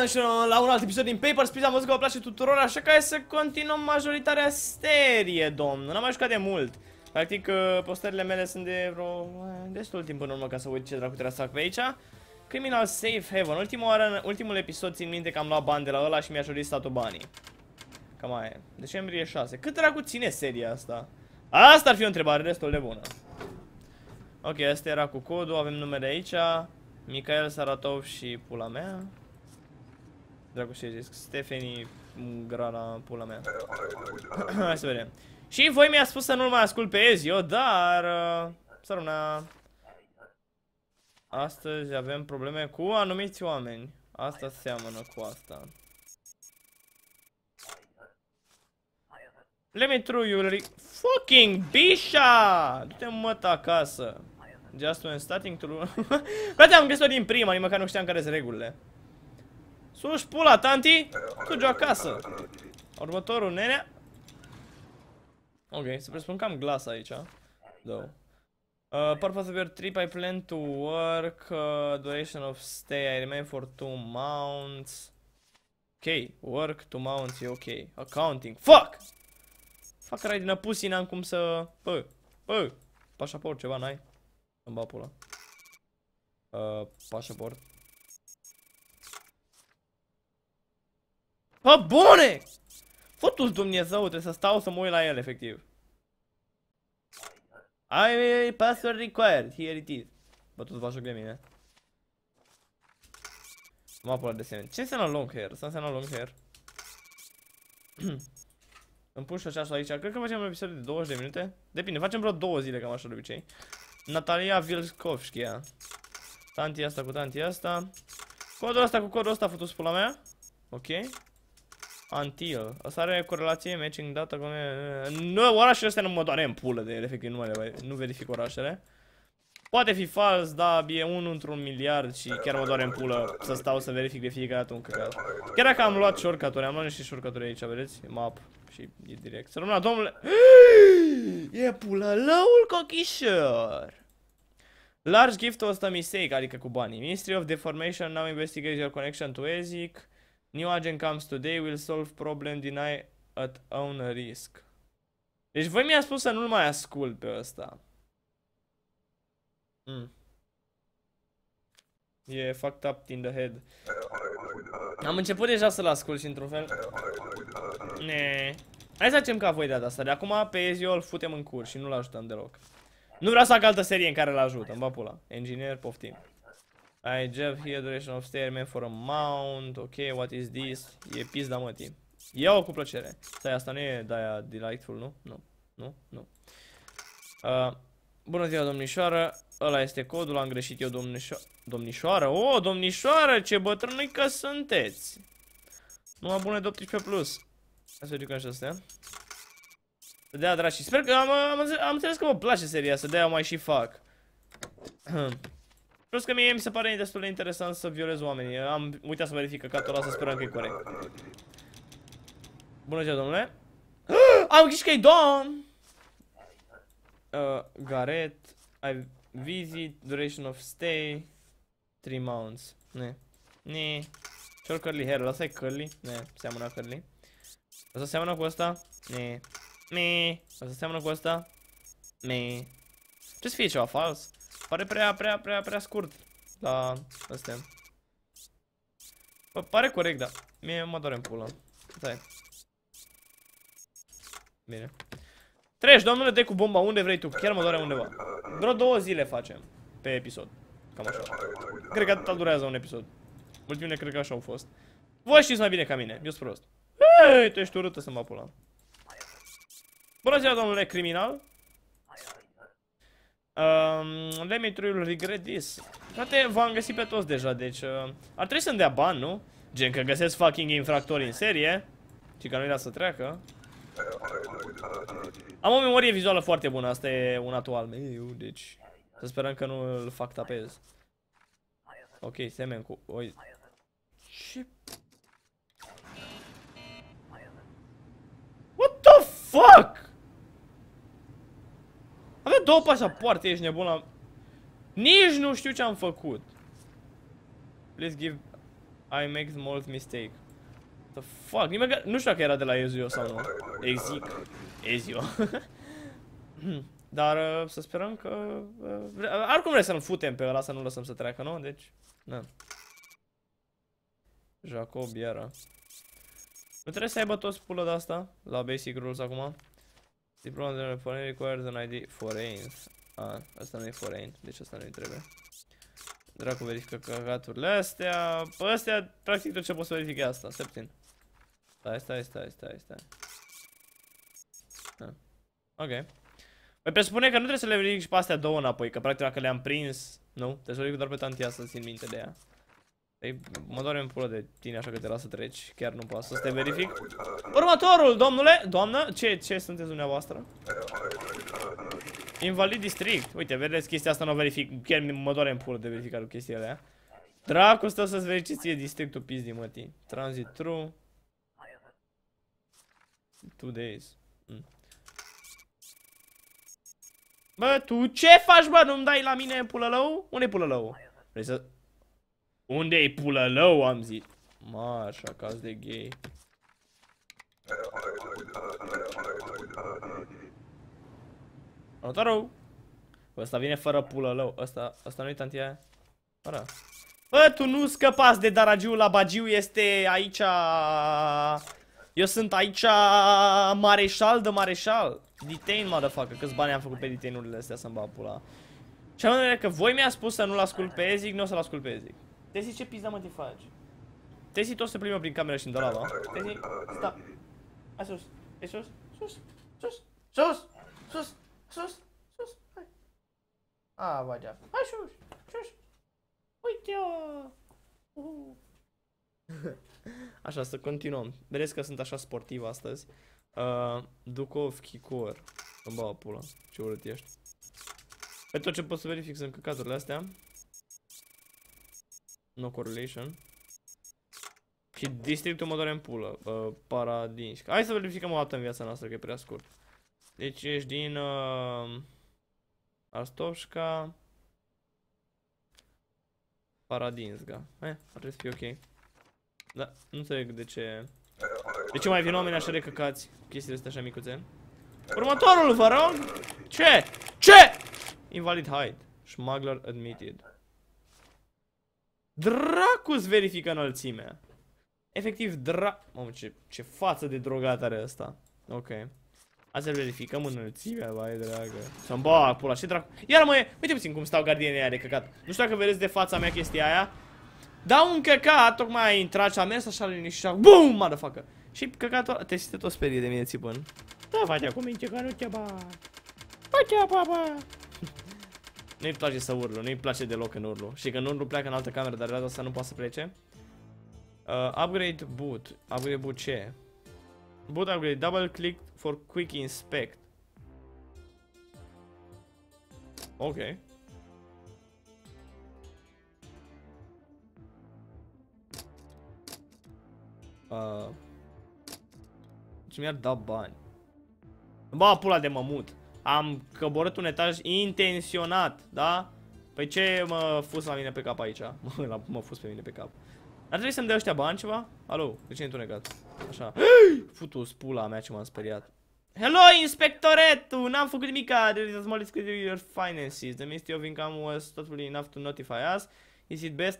și la un alt episod din Papers, Please. Am văzut că vă place tuturor, așa că hai să continuăm majoritatea serie, domnul. N-am mai jucat de mult. Practic, postările mele sunt de vreo destul timp în urmă ca să uit ce dracu trebuie să fac pe aici. Criminal Safe Haven. Ultimul episod țin minte că am luat bani de la ăla și mi-a jurit statul banii. Cam aia e. Decembrie 6. Cât dracu ține seria asta? Asta ar fi o întrebare destul de bună. Ok, asta era cu codul, avem numele aici. Michael Saratov și pula mea. Dracu ce zic, Stephanie Grana, pula mea. Hai să vedem. Și voi mi-a spus să nu-l mai ascult pe Ezio, dar... săruna... Astăzi avem probleme cu anumiți oameni. Asta seamănă cu asta. Let me through you, fucking Bisha! Du-te măt acasă. Just when starting to... Frate, am găsit-o din prima, nici măcar nu știam care sunt regulile. Sus pula, tanti! Tu acasă. Următorul, nenea. Ok, să presupun că am glas aici. Două. Purpose of your trip, I plan to work. Duration of stay, I remain for 2 months. Ok, work 2 months e ok. Accounting, fuck! Fac rai din pussy, n-am cum să... Bă, pașaport, ceva n-ai? Îmi bag pula. Pașaport. Bă, bune! Fă-tu-ți Dumnezeu, trebuie să stau să mă uit la el, efectiv. I password required, here it is. Bă, tu-ți faci joc de mine. M-a pula desene. Ce înseamnă long hair? Asta înseamnă long hair. Îmi pun și ceasul aici. Cred că facem un episod de 20 de minute. Depinde, facem vreo 2 zile, cam așa de obicei. Natalia Vilskovskia. Tanti asta cu tanti asta. Codul ăsta cu codul ăsta a făcut pula mea. Ok. Until. Asta are corelație, matching data cu... Nu, orașele astea nu mă doare în pulă de ele, efectiv, nu verific orașele. Poate fi fals, da, e 1 într-un miliard și chiar mă doare în pulă să stau să verific de fiecare dată un căcat. Chiar dacă am luat shortcut-uri, am luat niște shortcut-uri aici, vedeți? Map și e direct. Să rămână, domnule! E pula lăul cochișor! Large gift was a mistake, adică cu banii. Ministry of Deformation now investigates your connection to EZIC. New agent comes today, will solve problem, deny at own risk. Deci voi mi-a spus să nu-l mai ascult pe ăsta. E fucked up in the head. Am început deja să-l ascult și într-un fel... Hai să facem ca voi de data asta. De acum pe Ezio îl futem în cur și nu-l ajutăm deloc. Nu vreau să fac altă serie în care îl ajută, îmi va pula. Engineer, poftim. I Jeff here, duration of stay, man for a mount. Ok, what is this? E pizda mătii. Ia-o cu plăcere. Stai, asta nu e de-aia delightful, nu? Nu. Bună ziua, domnișoară. Ăla este codul, am greșit eu, domnișoară. Oh, domnișoară, ce bătrânică sunteți. Numai bune de 18+. Hai să jucăm și astea. Să dea draci. Sper că am înțeles că vă place seria asta, de-aia mai și fac. Plus că mie mi se pare destul de interesant să violez oamenii. Am uitat să verific căcatul ăla, să sperăm că e corect. Bună ziua, domnule. Am ghiși că-i domn. Gareth. I visit, duration of stay 3 months. Ne. Ce-or curly hair? Ăsta e curly? Ne, seamănă curly. Asta seamănă cu ăsta? Ne. Asta seamănă cu ăsta? Ne. Ce să fie ceva fals? Pare prea scurt la astea. Bă, pare corect, da. Mie mă doare în pulă. Stai. Bine. Treci, domnule, dai cu bomba unde vrei tu. Chiar mă doare undeva. Vreo 2 zile facem pe episod. Cam așa. Cred că atâta durează un episod. Ultimele cred că așa au fost. Voi știți mai bine ca mine. Eu sunt prost. Hei, tu ești urâtă să-mi apula. Bună ziua, domnule criminal. Let me try to regret this. Frate, v-am găsit pe toți deja, deci ar trebui să-mi dea bani, nu? Gen că găsesc fucking infractori în serie și că nu-i da să treacă. Am o memorie vizuală foarte bună, asta e un atu al meu, deci să sperăm că nu îl fac tapez. Ok, semen cu... Oi. Ce? What the fuck? Avea 2 pașapoarte, ești nebun la... Nici nu știu ce am făcut. Please give I make the most mistake. The fuck? Nu știu dacă era de la Ezio sau nu. Ezio. Dar să sperăm că... oricum vrem să-l futem pe ăla, să nu lăsăm să treacă, nu? Deci, na. Jacob iară. Nu trebuie să aibă toți pulă de asta la basic rules acum. Diploma de foreign requires an ID foreign. Asta nu e foreign, deci asta nu-i trebuie. Dracu verifică căcaturile astea. Pe astea, practic tot ce poți să verifici asta. Stai puțin. Stai. Ok. Păi presupune că nu trebuie să le verifici pe astea două înapoi, că practic dacă le-am prins, nu, trebuie să verific doar pe tantia să țin minte de ea. Păi, mă doare în pulă de tine așa că te las să treci, chiar nu poate să te verific. Următorul, domnule, doamnă, ce sunteți dumneavoastră? Invalid district. Uite, vedeți chestia asta nu o verific, chiar mă doare în pulă de verificat cu chestiile aia. Dracu stă să-ți verifici ție districtul pizdi, mătii. Transit true. 2 days. Bă, tu ce faci, bă? Nu-mi dai la mine pulălău? Unde-i pulălău? Vrei să... Unde-i pulălău, am zis? Mă, așa, caz de gay. Următorul. Ăsta vine fără pulălău. Ăsta nu-i tantia aia? Fără. Bă, tu nu scăpați de daragiul la bagiu, este aici... Eu sunt aici mareșal de mareșal. Detain, motherfucker. Câți bani am făcut pe detain-urile astea să-mi bag pula. Și am vedere că voi mi-a spus să nu-l ascult pe Ezic, nu o să-l ascult pe Ezic. Tesi, ce pizda mă te faci? Tesi tot se plimbă prin cameră și în dolaba. Tesi, sta. Hai sus. E sus. Sus. Sus. Sus. Sus. Sus. Sus. Hai. Vai de-a. Hai sus. Sus. Uite-o. Așa, să continuăm. Vedeți că sunt așa sportiv astăzi. Ducov, Chicor. Îmi bau pula. Ce urât ești. Pe tot ce pot să verific sunt căcaturile astea. No correlation. Și districtul mă doare în pulă. Paradinsk. Hai să verificăm o dată în viața noastră, că e prea scurt. Deci ești din Astovșca. Paradinska. Ar trebui să fie ok. Da, nu înțeleg de ce... De ce mai vin oameni așa de căcați? Chestiile astea așa micuțe. Următorul, vă rog! Ce? Ce? Invalid height. Smuggler admitted. Dracu-ți verifică înălțimea. Efectiv, Mamă, ce față de drogat are ăsta. Ok. Hai să verificăm înălțimea, vai dragă. Să-mi bag pula, ce dracu. Iar mă, uite puțin cum stau gardienii aia de căcat. Nu știu dacă vedeți de fața mea chestia aia. Dau un căcat, tocmai a intrat și a mers așa liniștit. BOOM, motherfucker. Și căcatul ăla, te simte tot sperie de mine țipând. Da, face acum mince că nu te bag. Face baba. Nu-i place să urlu, nu-i place deloc în urlu. Și că în urlu pleacă în altă cameră, dar data asta nu poate să plece. Upgrade boot. Upgrade boot ce? Boot upgrade, double click for quick inspect. Ok. Ce mi-ar da bani? Ba, pula de mămut. Am coborât un etaj intenționat, da? Păi ce mă fus la mine pe cap aici? Mă fus pe mine pe cap. Ar trebui să-mi dea ăștia bani ceva? Alo, de ce e întunecat? Așa. Futu-s pula mea ce m-am speriat. Hello, inspectoretul! N-am făcut nimica. There is a small discrepancy in your finances. The Ministry of Income was thoughtfully enough to notify us. Is it best?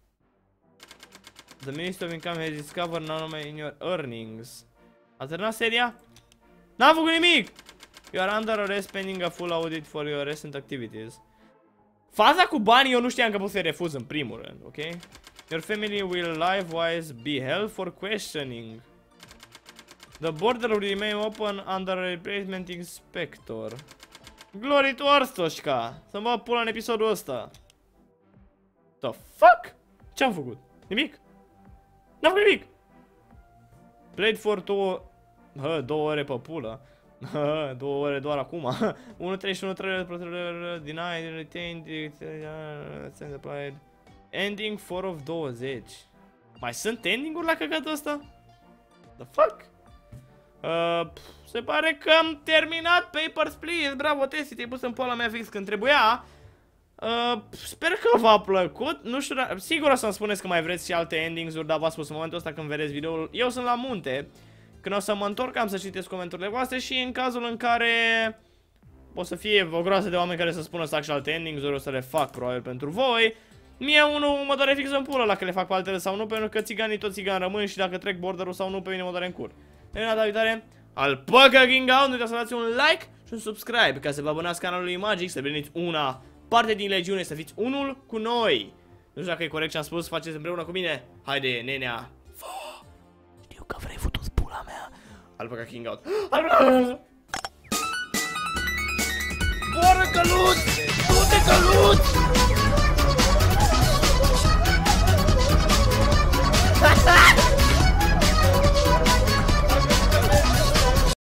The Ministry of Income has discovered anomaly in your earnings. A terminat seria? N-am făcut nimic! You are under arrest pending a full audit for your recent activities. Faza cu banii eu nu știam că pot să refuz în primul rând, ok? Your family will likewise be held for questioning. The border will remain open under a replacement inspector. Glory to Arstoșca! Să-mi bag pula în episodul ăsta. The fuck? Ce-am făcut? Nimic? N-am făcut nimic! Played for 2 ore pe pulă. 2 ore doar acum. 1.31 denied, retained, send applied. Ending 4 of 20. Mai sunt ending-uri la căcatul ăsta? The fuck? Se pare că am terminat. Papers, please. Bravo, Tessie, te-ai pus în poala mea fix când trebuia. Sper că v-a plăcut. Nu știu, sigur o să-mi spuneți că mai vreți și alte endings-uri, dar v-am spus în momentul ăsta când vedeți videoul, eu sunt la munte. Când o să mă întorc am să citesc comentariile voastre și în cazul în care o să fie o groază de oameni care să spună să fac și alte endings-uri, o să le fac probabil pentru voi. Mie unul mă doare fix în pulă la că le fac pe altele sau nu, pentru că țiganii tot țigani rămân și dacă trec borderul sau nu, pe mine mă doare în cur. În data viitoare, Alpaca King Out, nu uitați să dați un like și un subscribe ca să vă abonați canalului Magic, să veniți una parte din legiune, să fiți unul cu noi. Nu știu dacă e corect ce am spus, faceți împreună cu mine. Haide, nenea. Știu că vrei făcut pula mea. Alpaca King Out. Boară căluț! Du-te căluț!